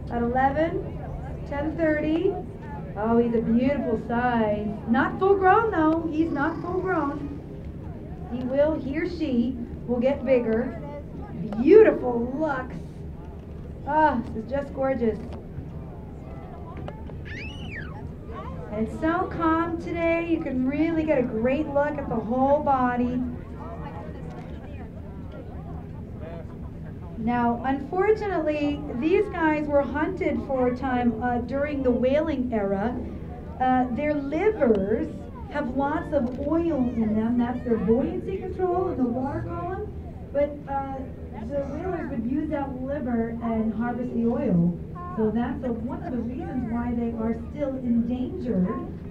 at 11, 10:30. Oh, he's a beautiful size. Not full grown though. He's not full grown. He or she will get bigger. Beautiful looks. Ah, this is just gorgeous. And it's so calm today. You can really get a great look at the whole body. Now, unfortunately, these guys were hunted for a time during the whaling era. Their livers have lots of oil in them. That's their buoyancy control in the water column. But the whalers would use that liver and harvest the oil. So that's one of the reasons why they are still endangered